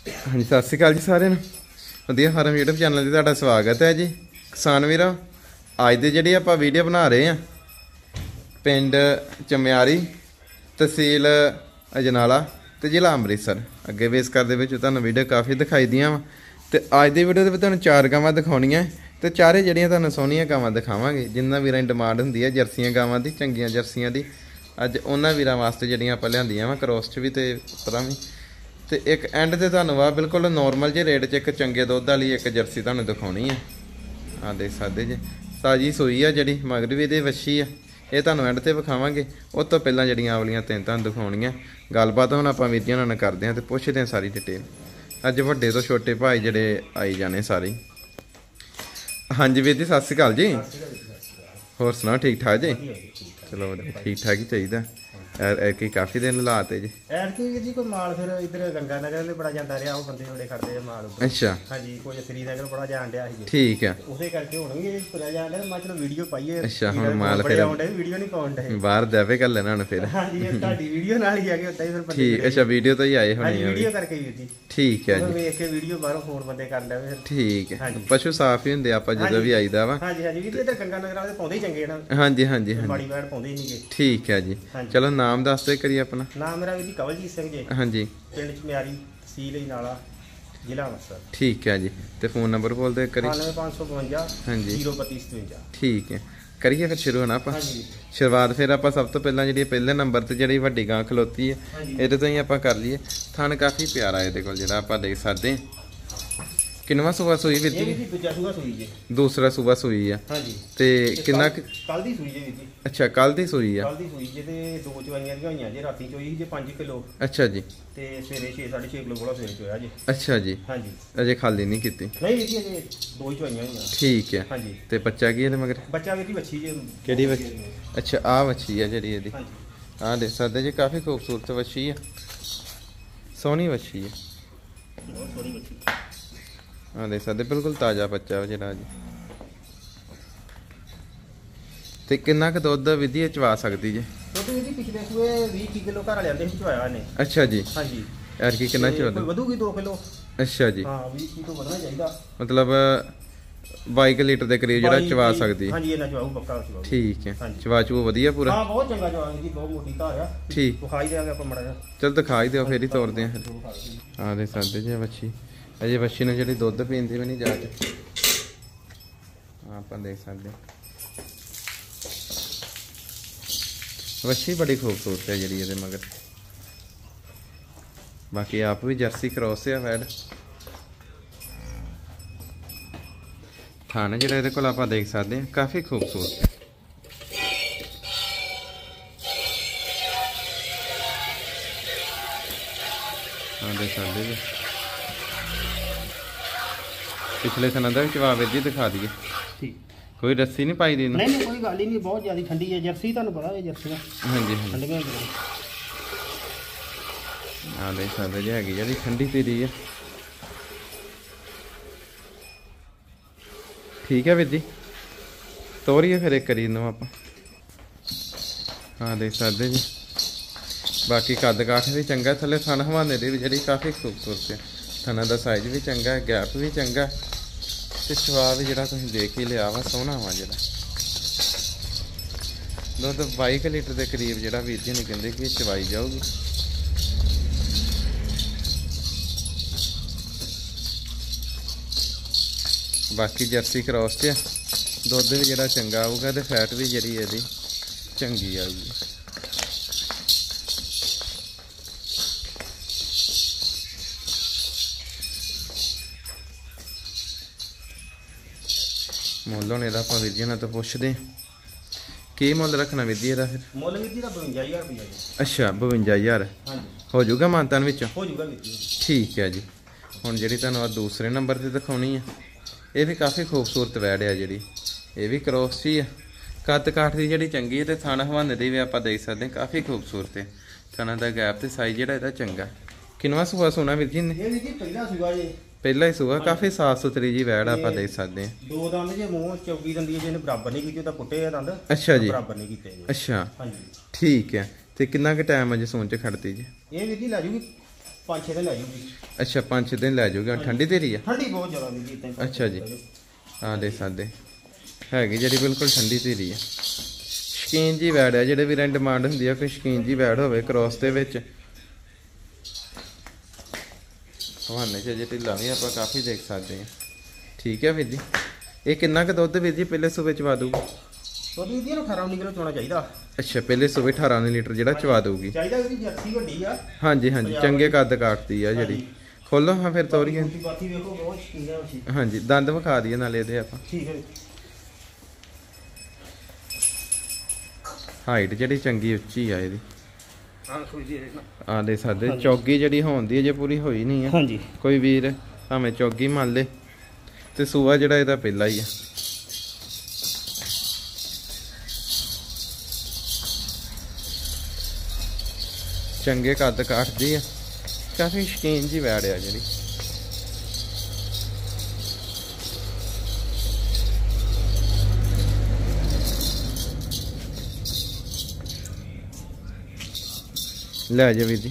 ਹਾਂਜੀ ਸਤਿ ਸ਼੍ਰੀ ਅਕਾਲ ਜੀ ਸਾਰਿਆਂ ਨੂੰ। ਵਧੀਆ ਫਾਰਮ YouTube ਚੈਨਲ ਤੇ ਤੁਹਾਡਾ ਸਵਾਗਤ ਹੈ ਜੀ। ਕਿਸਾਨ ਵੀਰੋ, ਅੱਜ ਦੇ ਜਿਹੜੀ ਆਪਾਂ ਵੀਡੀਓ ਬਣਾ ਰਹੇ ਆ ਪਿੰਡ ਚਮਿਆਰੀ, ਤਹਿਸੀਲ ਅਜਨਾਲਾ ਤੇ ਜ਼ਿਲ੍ਹਾ ਅੰਮ੍ਰਿਤਸਰ। ਅੱਗੇ ਬੇਸ ਕਰ ਦੇ ਵਿੱਚ ਤੁਹਾਨੂੰ ਵੀਡੀਓ ਕਾਫੀ ਦਿਖਾਈ ਦੀਆਂ ਵਾ ਤੇ ਅੱਜ ਦੀ ਵੀਡੀਓ ਦੇ ਵਿੱਚ ਤੁਹਾਨੂੰ 4 ਗਾਵਾਂ ਦਿਖਾਉਣੀਆਂ ਤੇ ਚਾਰੇ ਜਿਹੜੀਆਂ ਤੁਹਾਨੂੰ ਸੋਹਣੀਆਂ ਗਾਵਾਂ ਦਿਖਾਵਾਂਗੇ। ਜਿੰਨਾ ਵੀਰਾਂ ਦੀ ਡਿਮਾਂਡ ਹੁੰਦੀ ਹੈ ਜਰਸੀਆਂ ਗਾਵਾਂ ਦੀ, ਚੰਗੀਆਂ ਜਰਸੀਆਂ ਦੀ, ਅੱਜ ਉਹਨਾਂ ਵੀਰਾਂ ਵਾਸਤੇ ਜਿਹੜੀਆਂ ਆਪਾਂ ਲਿਆਂਦੀਆਂ ਵਾ ਕ੍ਰੋਸ 'ਚ ਵੀ ਤੇ ਉਤਰਾਂ ਵੀ। ਤੇ ਇੱਕ ਐਂਡ ਤੇ ਤੁਹਾਨੂੰ ਆ ਬਿਲਕੁਲ ਨੋਰਮਲ ਜਿਹੇ ਰੇਟ 'ਚ ਇੱਕ ਚੰਗੇ ਦੁੱਧ ਵਾਲੀ ਇੱਕ ਜਰਸੀ ਤੁਹਾਨੂੰ ਦਿਖਾਉਣੀ ਆ। ਆ ਦੇਖ ਸਕਦੇ ਜੇ ਤਾਜੀ ਸੂਈ ਆ, ਜਿਹੜੀ ਮਗਰ ਵੀ ਇਹਦੇ ਵੱਛੀ ਆ, ਇਹ ਤੁਹਾਨੂੰ ਐਂਡ ਤੇ ਵਿਖਾਵਾਂਗੇ। ਉਹ ਤੋਂ ਪਹਿਲਾਂ ਜਿਹੜੀਆਂ ਆਵਲੀਆਂ ਤਿੰਨ ਤੁਹਾਨੂੰ ਦਿਖਾਉਣੀਆਂ। ਗੱਲਬਾਤ ਹੁਣ ਆਪਾਂ ਵੀਰ ਜੀ ਨਾਲ ਕਰਦੇ ਹਾਂ ਤੇ ਪੁੱਛਦੇ ਹਾਂ ਸਾਰੀ ਡਿਟੇਲ। ਅੱਜ ਵੱਡੇ ਤੋਂ ਛੋਟੇ ਭਾਈ ਜਿਹੜੇ ਆਈ ਜਾਣੇ ਸਾਰੇ। ਹਾਂਜੀ ਵੀਰ ਜੀ ਸਤਿ ਸ਼੍ਰੀ ਅਕਾਲ ਜੀ। ਹੋਰ ਸੁਣਾਓ ਠੀਕ ਠਾਕ ਜੀ? ਚਲੋ ਠੀਕ ਠਾਕ ਹੀ ਚਾਹੀਦਾ। ਐਰਕੀ ਕਾਫੀ ਦਿਨ ਲਾਤੇ ਜੀ। ਐਰਕੀ ਜੀ ਕੋਈ ਮਾਲ ਫਿਰ ਇਧਰ ਗੰਗਾ ਨਗਰ ਦੇ ਬੜਾ ਜਾਂਦਾ ਰਿਹਾ, ਉਹ ਬੰਦੇ ਬੜੇ ਖੜਦੇ ਆ ਮਾਲ। ਅੱਛਾ ਹਾਂਜੀ, ਕੋਈ ਸ੍ਰੀਨਗਰ ਬੜਾ ਜਾਣ ਡਿਆ ਸੀ। ਠੀਕ ਆ, ਉਹਦੇ ਕਰਕੇ ਹੁਣ ਵੀ ਤੁਰਿਆ ਜਾਣ ਡਿਆ। ਮੈਂ ਚਲੋ ਵੀਡੀਓ ਪਾਈਏ। ਅੱਛਾ ਹੁਣ ਮਾਲ ਫਿਰ ਵੀਡੀਓ ਨਹੀਂ ਪਾਉਣ ਡਏ ਬਾਹਰ ਦੇਵੇ ਗੱਲ ਇਹਨਾਂ ਨੂੰ ਫਿਰ। ਹਾਂਜੀ, ਇਹ ਤੁਹਾਡੀ ਵੀਡੀਓ ਨਾਲ ਹੀ ਆ ਕੇ ਉੱਦਾਂ ਹੀ ਫਿਰ ਠੀਕ। ਅੱਛਾ ਵੀਡੀਓ ਤੋਂ ਹੀ ਆਏ ਹੋਣੇ ਆ ਵੀਡੀਓ ਕਰਕੇ ਵੀਰ ਜੀ। ਠੀਕ ਹੈ ਜੀ, ਵੇਖ ਕੇ ਵੀਡੀਓ ਬਾਹਰੋਂ ਫੋਨ ਬੰਦੇ ਕਰਨ ਡਏ ਫਿਰ। ਠੀਕ ਹੈ। ਪਸ਼ੂ ਸਾਫ ਹੀ ਹੁੰਦੇ ਆਪਾਂ ਜਦੋਂ ਵੀ ਆਈਦਾ ਵਾ। ਹਾਂਜੀ ਹਾਂਜੀ ਵੀਰ ਜੀ, ਇਧਰ ਗੰਗਾ ਨਗਰ ਵਾਲੇ ਪਾਉਂਦੇ ਹੀ ਚੰਗੇ ਨਾ। ਹਾਂਜੀ ਹਾਂਜੀ ਮਾੜੀ ਬੈੜ ਪਾਉਂਦੇ ਹੀ ਨਹੀਂਗੇ। ਠੀਕ ਹੈ ਜੀ। ਚਲੋ ਨਾਮ ਦੱਸ ਦੇ ਕਰੀ ਆਪਣਾ। ਨਾਮ ਮੇਰਾ ਵੀਰ ਜੀ ਕਵਲਜੀਤ ਸਿੰਘ ਜੀ। ਹਾਂਜੀ, ਪਿੰਡ ਚਮਿਆਰੀ, ਤਹਿਸੀਲ ਅਜਨਾਲਾ, ਜ਼ਿਲ੍ਹਾ ਅੰਮ੍ਰਿਤਸਰ। ਠੀਕ ਹੈ ਜੀ। ਤੇ ਫੋਨ ਨੰਬਰ ਬੋਲ ਦੇ ਕਰੀ। 9552 ਹਾਂਜੀ 03257। ਠੀਕ ਹੈ, ਕਰੀਏ ਫਿਰ ਸ਼ੁਰੂ ਹੋਣਾ ਆਪਾਂ। ਹਾਂਜੀ ਸ਼ੁਰੂਆਤ ਫਿਰ ਆਪਾਂ ਸਭ ਤੋਂ ਪਹਿਲਾਂ ਜਿਹੜੀ ਪਹਿਲੇ ਨੰਬਰ ਤੇ ਜਿਹੜੀ ਵੱਡੀ ਗਾਂ ਖਲੋਤੀ ਹੈ ਇਹਦੇ ਤੋਂ ਹੀ ਆਪਾਂ ਕਰ ਲਈਏ। ਥਣ ਕਾਫੀ ਪਿਆਰਾ ਇਹਦੇ ਕੋਲ ਜਿਹੜਾ ਆਪਾਂ ਦੇਖ ਸਕਦੇ ਹਾਂ। ਕਿੰਨਵਾਂ ਸੂਆ ਸੂਈ ਵੀਰ ਜੀ? ਦੂਜਾ ਸੂਆ ਸੂਈ ਜੀ। ਦੂਸਰਾ ਸੂਆ ਸੂਈ ਆ। ਹਾਂਜੀ। ਤੇ ਕਿੰਨਾ ਕੱਲ ਦੀ ਸੂਈ ਜੀ ਵੀਰ ਜੀ। ਅੱਛਾ ਕੱਲ ਦੀ ਸੂਈ ਆ। ਕੱਲ ਦੀ ਸੂਈ ਜੇ ਤੇ ਦੋ ਚਵਾਈਆਂ ਦੀਆਂ ਹੋਈਆਂ ਜੇ। ਰਾਤੀ ਚੋਈ ਜੇ 5 ਕਿਲੋ। ਅੱਛਾ ਜੀ। ਤੇ ਸਵੇਰੇ 6.5 ਕਿਲੋ ਬੋਲਾ ਸਵੇਰੇ ਚੋਇਆ ਜੀ। ਅੱਛਾ ਜੀ। ਹਾਂਜੀ। ਅਜੇ ਖਾਲੀ ਨਹੀਂ ਕੀਤੀ? ਨਹੀਂ ਵੀਰ ਜੀ, ਅਜੇ ਦੋ ਹੀ ਚਵਾਈਆਂ ਹੋਈਆਂ। ਠੀਕ ਹੈ। ਹਾਂਜੀ। ਤੇ ਬੱਚਾ ਕੀ ਇਹਦੇ ਮਗਰ? ਬੱਚਾ ਵੀਰ ਜੀ ਵੱਛੀ ਜੇ। ਕਿਹੜੀ ਵੱਛੀ? ਅੱਛਾ ਆਹ ਵੱਛੀ ਆ ਜਿਹੜੀ ਇਹਦੀ। ਹਾਂਜੀ। ਆਹ ਦੇਖ ਸਕਦੇ ਜੀ, ਕਾਫੀ ਖੂਬਸੂਰਤ ਵੱਛੀ ਆ, ਸੋਹਣੀ ਵੱਛੀ ਆ। ਬਹੁਤ ਸੋਹਣੀ ਵੱਛੀ। ਆਹ ਦੇਖ ਸਕਦੇ ਬਿਲਕੁਲ ਤਾਜ਼ਾ ਬੱਚਾ ਵਾ ਜਿਹੜਾ ਜੀ। ਤੇ ਕਿੰਨਾ ਕੁ ਦੁੱਧ ਵਿਧੀ ਚਵਾ ਸਕਦੀ ਜੀ? ਦੁੱਧ ਵੀਰ ਜੀ ਪਿਛਲੇ ਸੂਏ 20 ਕਿਲੋ ਘਰ ਵਾਲਿਆਂ ਦੇ ਚਵਾਇਆ ਇਹਨੇ। ਅੱਛਾ ਜੀ। ਹਾਂਜੀ। ਯਾਰ ਕੀ ਕਿੰਨਾ ਚਵਾ ਵਧੂਗੀ 2 ਕਿਲੋ। ਅੱਛਾ ਜੀ। ਹਾਂ 20 ਕਿਲੋ ਵਧਣਾ ਚਾਹੀਦਾ। ਮਤਲਬ 22 ਲੀਟਰ ਦੇ ਕਰੀਬ ਜਿਹੜਾ ਚਵਾ ਸਕਦੀ। ਹਾਂਜੀ ਇਹਨਾਂ ਚਵਾਉ ਪੱਕਾ ਚਵਾਉ। ਠੀਕ ਹੈ। ਚਵਾ ਚੂ ਵਧੀਆ ਪੂਰਾ? ਹਾਂ ਬਹੁਤ ਚੰਗਾ ਚਵਾ ਜੀ, ਬਹੁਤ ਮੋਟੀ ਧਾਰ ਆ। ਠੀਕ। ਵਿਖਾਈ ਦੇਾਂਗੇ ਆਪਾਂ ਮੜਾ ਜਾ। ਚਲ ਦਿਖਾਈ ਦਿਓ ਫੇਰ ਹੀ ਤੋਰਦੇ ਆ। ਹਾਂ ਦੇ ਸਕਦੇ ਜੀ ਵੱਛੀ। ਅਜੇ ਵੱਛੀ ਨੂੰ ਜਿਹੜੀ ਦੁੱਧ ਪੀਂਦੀ ਵੀ ਨਹੀਂ ਜਾ ਕੇ। ਆਪਾਂ ਦੇਖ ਸਕਦੇ ਵੱਛੀ ਬੜੀ ਖੂਬਸੂਰਤ ਹੈ ਜਿਹੜੀ ਇਹਦੇ ਮਗਰ। ਬਾਕੀ ਆਪ ਵੀ ਜਰਸੀ ਕ੍ਰੋਸ ਆ ਵੈਡ। ਥਾਣਾ ਜਿਹੜਾ ਇਹਦੇ ਕੋਲ ਆਪਾਂ ਦੇਖ ਸਕਦੇ ਹਾਂ ਕਾਫੀ ਖੂਬਸੂਰਤ ਹੈ। ਹਾਂ ਦੇਖ ਸਕਦੇ ਜੀ। ਪਿਛਲੇ ਸਨਾਂ ਦਾ ਵੀ ਜਵਾਬ ਜੀ ਦਿਖਾ ਦਈਏ। ਠੀਕ। ਕੋਈ ਰੱਸੀ ਨਹੀਂ ਪਾਈ ਦੀ? ਨਹੀਂ ਕੋਈ ਗੱਲ ਹੀ ਨਹੀਂ, ਬਹੁਤ ਜ਼ਿਆਦਾ ਠੰਡੀ ਹੈ ਜਰਸੀ, ਤੁਹਾਨੂੰ ਪਤਾ ਹੈ ਜਰਸੀਆਂ। ਹਾਂਜੀ ਠੰਡੀਆਂ ਹੁੰਦੀਆਂ। ਆ ਦੇਖ ਸਕਦੇ ਜੀ, ਹੈਗੀ ਜਿਹੜੀ ਠੰਡੀ ਧੀਰੀ ਹੈ। ਠੀਕ ਹੈ ਵੀਰ ਜੀ, ਤੋਰੀਏ ਫਿਰ ਇੱਕ ਕਰੀ ਨੂੰ ਆਪਾਂ। ਹਾਂ ਦੇਖ ਸਕਦੇ ਜੀ, ਬਾਕੀ ਕੱਦ ਕਾਠ ਵੀ ਚੰਗਾ। ਥੱਲੇ ਥਣ ਹਵਾਨੇ ਦੀ ਵੀ ਜਿਹੜੀ ਕਾਫੀ ਖੂਬਸੂਰਤ ਹੈ। ਥਣਾ ਦਾ ਸਾਈਜ਼ ਵੀ ਚੰਗਾ, ਗੈਪ ਵੀ ਚੰਗਾ ਤੇ ਚਵਾ ਵੀ ਜਿਹੜਾ ਤੁਸੀਂ ਦੇਖ ਹੀ ਲਿਆ ਵਾ, ਸੋਹਣਾ ਵਾ ਜਿਹੜਾ। ਦੁੱਧ 22 ਲੀਟਰ ਦੇ ਕਰੀਬ ਜਿਹੜਾ ਵੀਰ ਜੀ ਨੇ ਕਹਿੰਦੇ ਕਿ ਚਵਾਈ ਜਾਊਗੀ। ਬਾਕੀ ਜਰਸੀ ਕ੍ਰੋਸ ਤੇ ਦੁੱਧ ਵੀ ਜਿਹੜਾ ਚੰਗਾ ਆਊਗਾ ਤੇ ਫੈਟ ਵੀ ਜਿਹੜੀ ਇਹਦੀ ਚੰਗੀ ਆਊਗੀ। ਮੁੱਲ ਹੁਣ ਇਹਦਾ ਆਪਾਂ ਵੀਰ ਜੀ ਨਾਲ ਤਾਂ ਪੁੱਛਦੇ ਕੀ ਮੁੱਲ ਰੱਖਣਾ ਵੀਰ ਜੀ ਇਹਦਾ? ਫਿਰ ਮੁੱਲ ਵੀਰ ਜੀ ਦਾ 52000 ਰੁਪਏ ਜੀ। ਅੱਛਾ 52000। ਹਾਂਜੀ ਹੋ ਜਾਊਗਾ ਮਾਨਤਾਨ ਵਿੱਚ? ਹੋ ਜਾਊਗਾ ਵੀਰ ਜੀ। ਠੀਕ ਹੈ ਜੀ। ਹੁਣ ਜਿਹੜੀ ਤੁਹਾਨੂੰ ਆ ਦੂਸਰੇ ਨੰਬਰ ਤੇ ਦਿਖਾਉਣੀ ਆ, ਇਹ ਵੀ ਕਾਫੀ ਖੂਬਸੂਰਤ ਵੈੜ ਆ ਜਿਹੜੀ। ਇਹ ਵੀ ਕ੍ਰੋਸ ਹੀ ਆ। ਕੱਦ ਕਾਠ ਦੀ ਜਿਹੜੀ ਚੰਗੀ ਹੈ ਤੇ ਥਣ ਹਵਾਨੇ ਦੀ ਵੀ ਆਪਾਂ ਦੇਖ ਸਕਦੇ ਹਾਂ ਕਾਫੀ ਖੂਬਸੂਰਤ ਹੈ। ਥਣਾ ਦਾ ਗੈਪ ਤੇ ਸਾਈਜ਼ ਜਿਹੜਾ ਇਹਦਾ ਚੰਗਾ। ਕਿੰਨਵਾਂ ਸੂਆ ਸੋਨਾ ਵੀਰ ਜੀ ਨੇ? ਇਹ ਵੀਰ ਜੀ ਪਹਿਲਾ ਸੂਆ ਜੀ। ਪਹਿਲਾ ਹੀ ਸੂਆ। ਕਾਫੀ ਸਾਫ ਸੁਥਰੀ ਜੀ ਵੈੜ ਆਪਾਂ ਦੇਖ ਸਕਦੇ ਹਾਂ। ਦੋ ਦੰਦ ਜੇ ਮੂੰਹ ਚੌਗੀ ਦੰਦੀ ਜੇ ਇਹਨੇ ਬਰਾਬਰ ਨਹੀਂ ਕੀਤੀ, ਉਹ ਤਾਂ ਪੁੱਟੇ ਆ ਦੰਦ। ਅੱਛਾ ਜੀ। ਬਰਾਬਰ ਨਹੀਂ ਕੀਤੇ ਜੀ। ਅੱਛਾ ਹਾਂਜੀ ਠੀਕ ਹੈ। ਤੇ ਕਿੰਨਾ ਕੁ ਟਾਈਮ ਅਜੇ ਸੂਣ ਚ ਖੜਦੀ ਜੀ? ਇਹ ਵੀਰ ਜੀ ਲੈ ਜੂਗੀ 5-6 ਦਿਨ ਲੈ ਜੂਗੀ। ਅੱਛਾ 5 ਦਿਨ ਲੈ ਜਾਊਗਾ। ਠੰਡੀ ਤੇਰੀ ਆ? ਠੰਡੀ ਬਹੁਤ ਜ਼ਿਆਦਾ ਵੀ ਜੀ ਇਦਾਂ। ਅੱਛਾ ਜੀ ਆ ਦੇ ਸਾਡੇ ਹੈਗੀ ਜਿਹੜੀ ਬਿਲਕੁਲ ਠੰਡੀ ਤੇਰੀ ਆ। ਸ਼ਕੀਨ ਜੀ ਵੈੜ ਆ ਜਿਹੜੇ ਵੀਰਾਂ ਡਿਮਾਂਡ ਹੁੰਦੀ ਆ ਕੋਈ ਸ਼ਕੀਨ ਜੀ ਵੈੜ ਹੋਵੇ ਕ੍ਰੋਸ ਦੇ ਵਿੱਚ। ਹਵਾਨੇ 'ਚ ਜੇ ਢਿੱਲਾ ਵੀ ਆਪਾਂ ਕਾਫੀ ਦੇਖ ਸਕਦੇ ਹਾਂ। ਠੀਕ ਹੈ ਵੀਰ ਜੀ। ਇਹ ਕਿੰਨਾ ਕੁ ਦੁੱਧ ਵੀਰ ਜੀ ਪਹਿਲੇ ਸੂਬੇ ਚਵਾ ਦੂਗੀ? ਦੁੱਧ ਵੀ ਨਾ 18-19 ਕਿਲੋ ਚੋਣਾ ਚਾਹੀਦਾ। ਅੱਛਾ ਪਹਿਲੇ ਸੂਬੇ 18 ਲੀਟਰ ਜਿਹੜਾ ਚਵਾ ਦਊਗੀ। ਚਾਹੀਦਾ ਵੀ ਜਰਸੀ ਵੱਡੀ ਆ। ਹਾਂਜੀ ਹਾਂਜੀ ਚੰਗੇ ਕੱਦ ਕਾਟਦੀ ਆ ਜਿਹੜੀ। ਖੋਲੋ ਹਾਂ ਫਿਰ ਤੋਰੀਏ। ਬਾਕੀ ਵੇਖੋ ਬਹੁਤ ਸ਼ਕੀਨ ਆ ਉਸੀ। ਹਾਂਜੀ ਦੰਦ ਵਿਖਾ ਦਈਏ ਨਾਲੇ ਇਹਦੇ ਆਪਾਂ। ਠੀਕ ਹੈ। ਹਾਈਟ ਜਿਹੜੀ ਚੰਗੀ ਉੱਚੀ ਆ ਇਹਦੀ। ਹਾਂ ਕੋਈ ਜੀ ਆ ਦੇ ਸਾਡੇ ਚੌਗੀ ਜਿਹੜੀ ਹੋਣਦੀ ਹੈ ਜੇ ਪੂਰੀ ਹੋਈ ਨਹੀਂ ਆ। ਹਾਂਜੀ ਕੋਈ ਵੀਰ ਭਾਵੇਂ ਚੌਗੀ ਮੰਨ ਲੇ ਤੇ ਸੂਆ ਜਿਹੜਾ ਇਹਦਾ ਪਹਿਲਾ ਹੀ ਆ। ਚੰਗੇ ਕੱਦ ਕਾਟਦੀ ਆ ਕਾਫੀ ਸ਼ਕੀਨ ਜੀ ਵੈੜ ਆ ਜਿਹੜੀ। ਲੈ ਜਾ ਵੀਰ ਜੀ।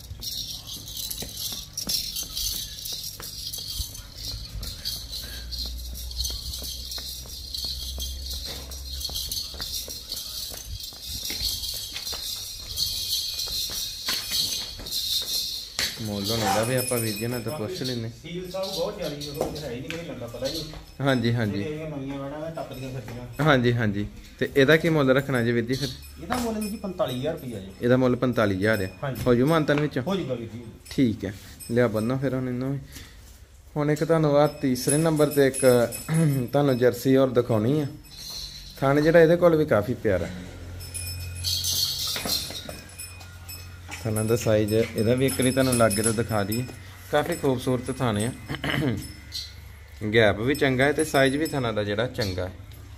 ਮੁੱਲ ਹੁੰਦਾ ਵੀ ਆਪਾਂ ਵੀਰ ਜੀ ਨਾਲ ਤਾਂ ਪੁੱਛ ਲੈਨੇ। ਸੀਲ ਸਾਹਿਬ ਬਹੁਤ ਜ਼ਿਆਦੀ ਉਹ ਹੈ ਹੀ ਨਹੀਂ ਕੋਈ ਲੰਗਾ ਪਤਾ ਹੀ ਨਹੀਂ। ਹਾਂਜੀ ਹਾਂਜੀ ਇਹ ਨਵੀਆਂ ਵੜਾਂ ਟੱਪਦੀਆਂ ਫਿਰਦੀਆਂ। ਹਾਂਜੀ ਹਾਂਜੀ ਤੇ ਇਹਦਾ ਕੀ ਮੁੱਲ ਰੱਖਣਾ ਜੀ ਵੀਰ ਜੀ ਫਿਰ? ਇਹਦਾ ਮੁੱਲ ਵੀ ਜੀ 45000 ਰੁਪਇਆ ਜੀ। ਇਹਦਾ ਮੁੱਲ 45000 ਆ। ਹਾਂਜੀ। ਹੋ ਜੂ ਮਾਨਤਨ ਵਿੱਚ? ਹੋ ਜੂਗਾ ਵੀਰ ਜੀ। ਠੀਕ ਹੈ ਲਿਆ ਬੰਨਾ ਫਿਰ ਹੁਣ ਇਹਨੂੰ ਵੀ। ਹੁਣ ਇੱਕ ਤੁਹਾਨੂੰ ਆ ਤੀਸਰੇ ਨੰਬਰ ਤੇ ਇੱਕ ਤੁਹਾਨੂੰ ਜਰਸੀ ਹੋਰ ਦਿਖਾਉਣੀ ਆ। ਥਣ ਜਿਹੜਾ ਇਹਦੇ ਕੋਲ ਵੀ ਕਾਫੀ ਪਿਆਰਾ। ਥਣਾਂ ਦਾ ਸਾਈਜ਼ ਇਹਦਾ ਵੀ ਇੱਕ ਵਾਰੀ ਤੁਹਾਨੂੰ ਲਾਗੇ ਤੋਂ ਦਿਖਾ ਦਈਏ। ਕਾਫੀ ਖੂਬਸੂਰਤ ਥਣ ਆ। ਗੈਪ ਵੀ ਚੰਗਾ ਹੈ ਤੇ ਸਾਈਜ਼ ਵੀ ਥਣਾਂ ਦਾ ਜਿਹੜਾ ਚੰਗਾ ਹੈ।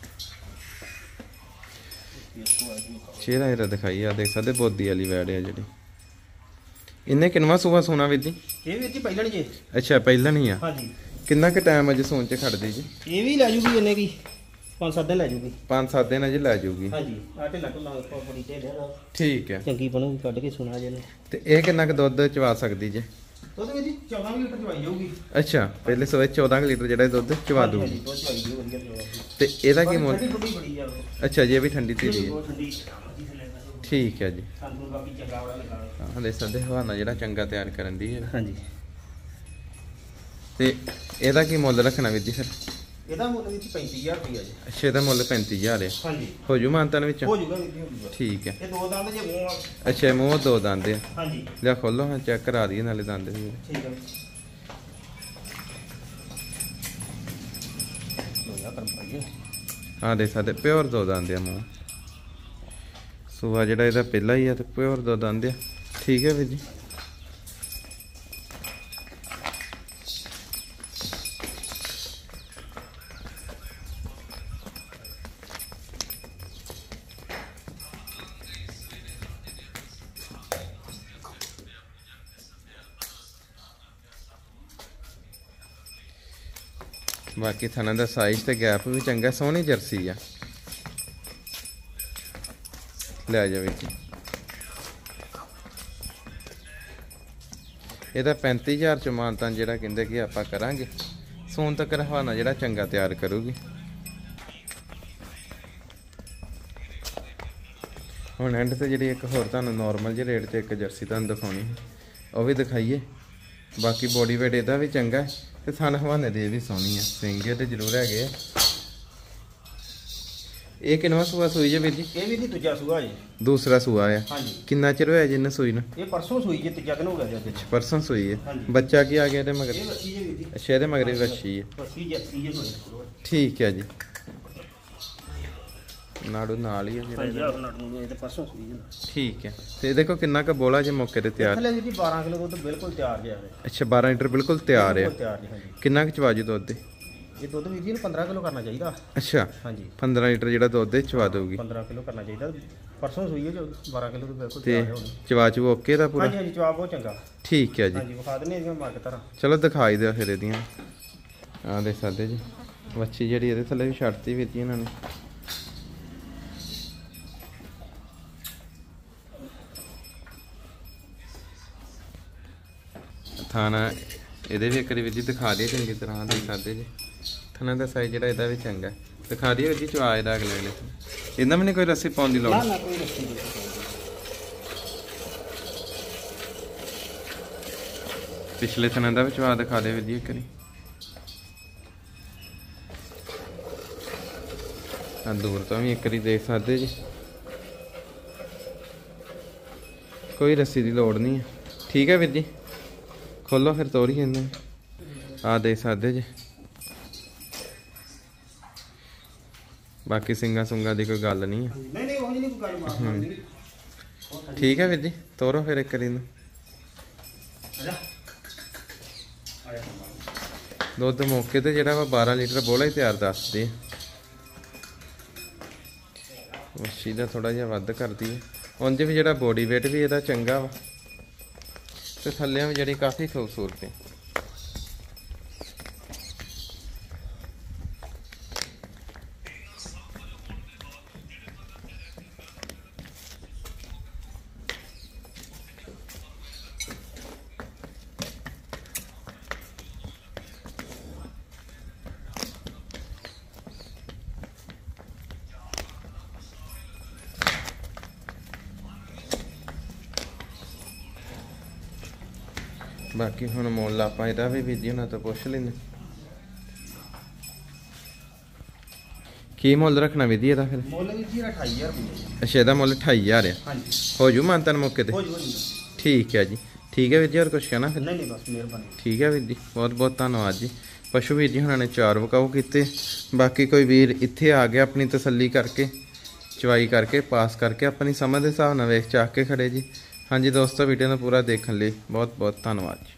ਚਿਹਰਾ ਇਹਦਾ ਦਿਖਾਈ ਆ ਦੇਖ ਸਕਦੇ ਬੋਦੀ ਵਾਲੀ ਵੈੜ ਆ ਜਿਹੜੀ। ਇਹਨੇ ਕਿੰਨਵਾ ਸੂਆ ਸੋਨਾ ਵੀਰ ਜੀ? ਇਹ ਵੀਰ ਜੀ ਪਹਿਲਣ ਜੀ। ਅੱਛਾ ਪਹਿਲਾਂ ਨਹੀਂ ਆ। ਹਾਂਜੀ। ਕਿੰਨਾ ਕੁ ਟਾਈਮ ਅਜੇ ਸੌਣ ਚ ਖੜਦੀ ਜੀ? ਇਹ ਵੀ ਲੈ ਜੂਗੀ ਇਹਨੇ ਕੀ 5-7 ਦਿਨ ਲੈ ਜੂਗੀ। 5-7 ਦਿਨ ਅਜੇ ਲੈ ਜਾਊਗੀ। ਹਾਂਜੀ ਆ ਢਿੱਲਾ ਢੁੱਲਾ ਬੜੀ ਢੇਲੇ ਦਾ। ਠੀਕ ਹੈ। ਚੰਗੀ ਬਣੂਗੀ ਕੱਢ ਕੇ ਸੁਣਾ ਜੇ ਨੇ। ਤੇ ਇਹ ਕਿੰਨਾ ਕੁ ਦੁੱਧ ਚਵਾ ਸਕਦੀ ਜੇ? ਦੁੱਧ ਵੀ ਜੀ 14 ਲੀਟਰ ਚਵਾਈ ਜਾਊਗੀ। ਅੱਛਾ ਪਹਿਲੇ ਸੋਏ 14 ਲੀਟਰ ਜਿਹੜਾ ਦੁੱਧ ਚਵਾ ਦੂਗੀ। ਹਾਂਜੀ ਦੁੱਧ ਚਵਾਈ ਜਾਊ ਵਧੀਆ ਚਵਾਈ। ਤੇ ਇਹਦਾ ਕੀ ਮੁੱਲ? ਠੰਡੀ ਬੜੀ ਆ ਉਹ। ਅੱਛਾ ਜੀ ਇਹ ਵੀ ਠੰਡੀ ਧੀਰੀ ਹੈ। ਬਹੁਤ ਠੰਡੀ। ਠੀਕ ਹੈ ਜੀ। ਸਾਨੂੰ ਬਾਕੀ ਚੰਗਾ ਵਾਲਾ ਲਗਾ। ਹਾਂ ਦੇ ਸਕਦੇ ਹਵਾਨਾ ਜਿਹੜਾ ਚੰਗਾ ਤਿਆਰ ਕਰਨ ਦੀ ਹੈ। ਹਾਂਜੀ। ਤੇ ਇਹਦਾ ਕੀ ਮੁੱਲ ਰੱਖਣਾ ਵੀਰ ਜੀ ਫਿਰ? ਇਹਦਾ ਮੁੱਲ ਵੀ 35000 ਰੁਪਇਆ ਜੀ। ਅੱਛਾ ਇਹਦਾ ਮੁੱਲ 35000 ਹੈ। ਹਾਂਜੀ। ਹੋ ਜੂ ਮਾਨਤਨ ਵਿੱਚ? ਹੋ ਜੂਗਾ ਵੀਰ ਜੀ ਹੋ ਜੂਗਾ। ਠੀਕ ਹੈ। ਇਹ ਦੋ ਦੰਦ ਜੇ ਮੂੰਹ ਆ। ਅੱਛਾ ਮੂੰਹ ਦੋ ਦੰਦ ਆ। ਹਾਂਜੀ। ਲਿਆ ਖੋਲੋ ਹਾਂ ਚੈੱਕ ਕਰਾ ਦਈਏ ਨਾਲੇ ਦੰਦ ਵੀ। ਠੀਕ ਹੈ। ਲੋਇਆ ਕਰਮ ਪਾਈਏ। ਹਾਂ ਦੇ ਸਕਦੇ ਪਿਓਰ ਦੋ ਦੰਦ ਆ ਮੂੰਹ। ਸੂਆ ਜਿਹੜਾ ਇਹਦਾ ਪਹਿਲਾ ਹੀ ਆ ਤੇ ਪਿਓਰ ਦੋ ਦੰਦ ਆ। ਠੀਕ ਹੈ ਵੀਰ ਜੀ। ਬਾਕੀ ਥਣਾਂ ਦਾ ਸਾਈਜ਼ ਤੇ ਗੈਪ ਵੀ ਚੰਗਾ। ਸੋਹਣੀ ਜਰਸੀ ਆ। ਲੈ ਜਾ ਵੀਰ ਜੀ। ਇਹਦਾ 35000 ਚ ਮਾਨਤਾਂ ਜਿਹੜਾ ਕਹਿੰਦੇ ਕਿ ਆਪਾਂ ਕਰਾਂਗੇ। ਸੋਨ ਤੱਕ ਹਵਾਨਾ ਜਿਹੜਾ ਚੰਗਾ ਤਿਆਰ ਕਰੂਗੀ। ਹੁਣ ਐਂਡ ਤੇ ਜਿਹੜੀ ਇੱਕ ਹੋਰ ਤੁਹਾਨੂੰ ਨਾਰਮਲ ਜਿਹੇ ਰੇਟ ਤੇ ਇੱਕ ਜਰਸੀ ਤੁਹਾਨੂੰ ਦਿਖਾਉਣੀ ਉਹ ਵੀ ਦਿਖਾਈਏ। ਬਾਕੀ ਬੋਡੀ ਵੇਟ ਇਹਦਾ ਵੀ ਚੰਗਾ ਹੈ ਤੇ ਥਣ ਹਵਾਨੇ ਦੇ ਵੀ ਸੋਹਣੀ ਆ। ਸਿੰਗੇ ਤੇ ਜ਼ਰੂਰ ਹੈਗੇ ਆ। ਇਹ ਕਿੰਨਵਾ ਸੂਆ ਸੂਈ ਜੇ ਵੀਰ ਜੀ? ਇਹ ਵੀ ਨਹੀਂ ਦੂਜਾ ਸੂਆ ਜੀ। ਦੂਸਰਾ ਸੂਆ ਆ। ਹਾਂਜੀ। ਕਿੰਨਾ ਚਿਰ ਹੋਇਆ ਜਿੰਨ ਸੂਈ ਨੂੰ? ਇਹ ਪਰਸੋਂ ਸੂਈ ਜੀ ਤੀਜਾ ਦਿਨ ਹੋ ਗਿਆ ਜੀ ਅੱਜ। ਪਰਸੋਂ ਸੂਈ ਹੈ। ਹਾਂਜੀ। ਬੱਚਾ ਕੀ ਆ ਗਿਆ ਇਹਦੇ ਮਗਰ? ਇਹ ਵੱਛੀ ਜੀ ਵੀਰ ਜੀ। ਅੱਛਾ ਇਹਦੇ ਮਗਰ ਵੀ ਵੱਛੀ ਹੈ। ਵੱਛੀ ਜੱਸੀ ਜੀ ਹੋਈ। ਠੀਕ ਹੈ ਜੀ। ਨਾੜੂ ਨਾਲ ਹੀ ਹੈ ਹਾਂਜੀ ਜਿਹੜਾ। ਆਹ ਨਟ ਨੂੰ ਇਹ ਤੇ ਪਰਸੋਂ ਸੂਈ ਜੀ। ਠੀਕ ਹੈ। ਤੇ ਦੇਖੋ ਕਿੰਨਾ ਕੁ ਬੋਲਾ ਜੇ ਮੌਕੇ ਤੇ ਤਿਆਰ। ਥੱਲੇ ਜੀ 12 ਕਿਲੋ ਦੁੱਧ ਬਿਲਕੁਲ ਤਿਆਰ ਜਿਹਾ ਹੈ। ਅੱਛਾ 12 ਲੀਟਰ ਬਿਲਕੁਲ ਤਿਆਰ ਆ। ਬਿਲਕੁਲ ਤਿਆਰ ਜੀ। ਹਾਂਜੀ। ਕਿੰਨਾ ਕੁ ਚਵਾਜੂ ਦੁੱਧ ਦੇ? ਇਹ ਦੁੱਧ ਵੀਰ ਜੀ ਨੂੰ 15 ਕਿਲੋ ਕਰਨਾ ਚਾਹੀਦਾ। ਅੱਛਾ ਹਾਂਜੀ 15 ਲੀਟਰ ਜਿਹੜਾ ਦੁੱਧ ਦੇ ਚਵਾ ਦਊਗੀ। 15 ਕਿਲੋ ਕਰਨਾ ਚਾਹੀਦਾ। ਪਰਸੋਂ ਸੂਈ ਹੈ ਜੋ 12 ਕਿਲੋ ਤੋਂ ਬਿਲਕੁਲ ਤੇ ਤਿਆਰ ਹੋਣੀ। ਚਵਾਚੂ ਓਕੇ ਦਾ ਪੂਰਾ? ਹਾਂਜੀ ਹਾਂਜੀ ਜਵਾਬ ਬਹੁਤ ਚੰਗਾ। ਠੀਕ ਹੈ ਜੀ। ਹਾਂਜੀ ਵਿਖਾ ਦਿੰਦੇ ਇਹਦੀਆਂ ਮਾਰਕ ਤਰ੍ਹਾਂ। ਚਲੋ ਦਿਖਾਈ ਦਿਓ ਫਿਰ ਇਹਦੀਆਂ। ਆਹ ਦੇਖ ਸਕਦੇ ਜੀ ਵੱਛੀ ਜਿਹੜੀ ਇਹਦੇ ਥੱਲੇ ਵੀ ਛੱਡਤੀ ਵੀ ਇਹਨਾਂ ਨੇ। ਖਾਣਾ ਇਹਦੇ ਵੀ ਇੱਕ ਵਾਰੀ ਵੀਰ ਜੀ ਦਿਖਾ ਦਿਓ ਚੰਗੀ ਤਰ੍ਹਾਂ ਦੇਖ ਸਕਦੇ ਜੀ। ਥਣਾ ਦਾ ਸਾਈਜ਼ ਜਿਹੜਾ ਇਹਦਾ ਵੀ ਚੰਗਾ ਦਿਖਾ ਦਿਓ ਵੀਰ ਜੀ ਚਵਾ ਇਹਦਾ ਅਗਲੇ ਨੇ ਇਹਨਾਂ ਵੀ ਨਹੀਂ ਕੋਈ ਰੱਸੀ ਪਾਉਣ ਦੀ ਲੋੜ ਨਾ ਕੋਈ ਰੱਸੀ ਨਹੀਂ ਪਿਛਲੇ ਥਣਾ ਦਾ ਵੀ ਚਵਾ ਦਿਖਾ ਦਿਓ ਵੀਰ ਜੀ ਇੱਕ ਵਾਰੀ ਆ ਦੂਰ ਤੋਂ ਵੀ ਇੱਕ ਵਾਰੀ ਦੇਖ ਸਕਦੇ ਜੀ ਕੋਈ ਰੱਸੀ ਦੀ ਲੋੜ ਨਹੀਂ ਹੈ ਠੀਕ ਹੈ ਵੀਰ ਜੀ ਖੋਲੋ ਫਿਰ ਤੋਰੀ ਇਹਨੂੰ ਆ ਦੇਖ ਸਕਦੇ ਜੀ ਬਾਕੀ ਸਿੰਘਾਂ ਸੁੰਗਾ ਦੀ ਕੋਈ ਗੱਲ ਨਹੀਂ ਹੈ ਨਹੀਂ ਉਹ ਨਹੀਂ ਕੋਈ ਗੱਲ ਮਾਰਦੀ ਠੀਕ ਹੈ ਵੀਰ ਜੀ ਤੋਰੋ ਫਿਰ ਇੱਕ ਵਾਰੀ ਨੂੰ ਦੁੱਧ ਮੌਕੇ ਤੇ ਜਿਹੜਾ ਵਾ 12 ਲੀਟਰ ਬੋਲਾ ਹੀ ਤਿਆਰ ਦੱਸਦੇ ਮੱਛੀ ਦਾ ਥੋੜਾ ਜਿਹਾ ਵੱਧ ਕਰਦੀ ਹੈ ਉਂਝ ਵੀ ਜਿਹੜਾ ਬੋਡੀ weight ਵੀ ਇਹਦਾ ਚੰਗਾ ਵਾ ਤੇ ਥੱਲੇ ਵੀ ਜਿਹੜੀ ਕਾਫੀ ਖੂਬਸੂਰਤ ਹੈ ਬਾਕੀ ਹੁਣ ਮੁੱਲ ਆਪਾਂ ਇਹਦਾ ਵੀ ਬੀਜੀ ਉਹਨਾਂ ਤੋਂ ਪੁੱਛ ਲੈਂਦੇ ਕੀ ਮੁੱਲ ਰੱਖਣਾ ਵਿਧੀ ਇਹਦਾ ਫਿਰ ਮੁੱਲ ਵੀ ਜੀ 28000 ਰੁਪਏ ਅੱਛਾ ਇਹਦਾ ਮੁੱਲ 28000 ਆ ਹਾਂਜੀ ਹੋ ਜੂ ਮਾਨਤਨ ਮੌਕੇ ਤੇ ਹੋ ਜੀ ਠੀਕ ਹੈ ਜੀ ਠੀਕ ਹੈ ਵੀਰ ਜੀ ਹੋਰ ਕੁਛ ਕਹਿਣਾ ਫਿਰ ਨਹੀਂ ਬਸ ਮਿਹਰਬਾਨੀ ਠੀਕ ਹੈ ਵੀਰ ਜੀ ਬਹੁਤ ਬਹੁਤ ਧੰਨਵਾਦ ਜੀ ਪਸ਼ੂ ਵੀਰ ਜੀ ਹੁਣਾਂ ਨੇ 4 ਵਿਕਾਊ ਕੀਤੇ ਬਾਕੀ ਕੋਈ ਵੀਰ ਇੱਥੇ ਆ ਗਿਆ ਆਪਣੀ ਤਸੱਲੀ ਕਰਕੇ ਚਵਾਈ ਕਰਕੇ ਪਾਸ ਕਰਕੇ ਆਪਣੀ ਸਮਝ ਦੇ ਹਿਸਾਬ ਨਾਲ ਵੇਖ ਚਾਕ ਕੇ ਖੜੇ ਜੀ ਹਾਂਜੀ ਦੋਸਤੋ ਵੀਡੀਓ ਨੂੰ ਪੂਰਾ ਦੇਖਣ ਲਈ ਬਹੁਤ ਬਹੁਤ ਧੰਨਵਾਦ ਜੀ।